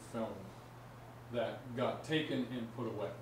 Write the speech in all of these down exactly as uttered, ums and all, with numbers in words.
film that got taken and put away.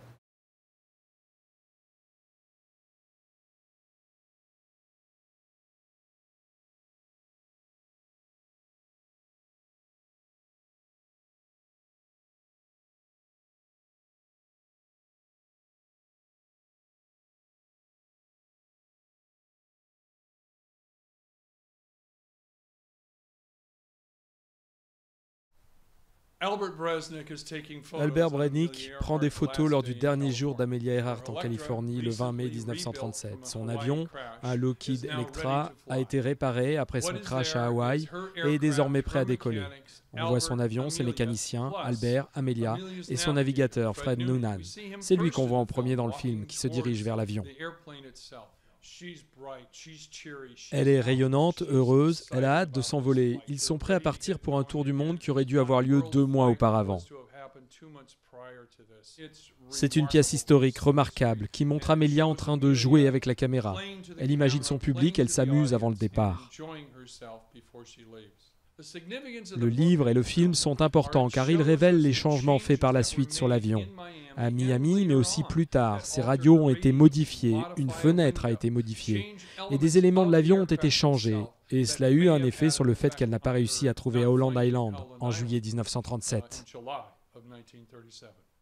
Albert Brennick prend des photos lors du dernier jour d'Amelia Earhart en Californie le vingt mai mille neuf cent trente-sept. Son avion, un Lockheed Electra, a été réparé après son crash à Hawaï et est désormais prêt à décoller. On voit son avion, ses mécaniciens, Albert, Amelia et son navigateur Fred Noonan. C'est lui qu'on voit en premier dans le film qui se dirige vers l'avion. Elle est rayonnante, heureuse, elle a hâte de s'envoler. Ils sont prêts à partir pour un tour du monde qui aurait dû avoir lieu deux mois auparavant. C'est une pièce historique remarquable qui montre Amelia en train de jouer avec la caméra. Elle imagine son public, elle s'amuse avant le départ. Le livre et le film sont importants car ils révèlent les changements faits par la suite sur l'avion. À Miami, mais aussi plus tard, ces radios ont été modifiées, une fenêtre a été modifiée, et des éléments de l'avion ont été changés. Et cela a eu un effet sur le fait qu'elle n'a pas réussi à trouver Holland Island en juillet mille neuf cent trente-sept.